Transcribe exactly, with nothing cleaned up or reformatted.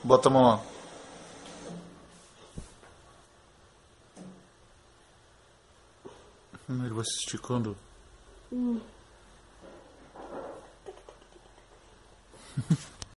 Bota a mão lá. Hum, ele vai se esticando. Hum.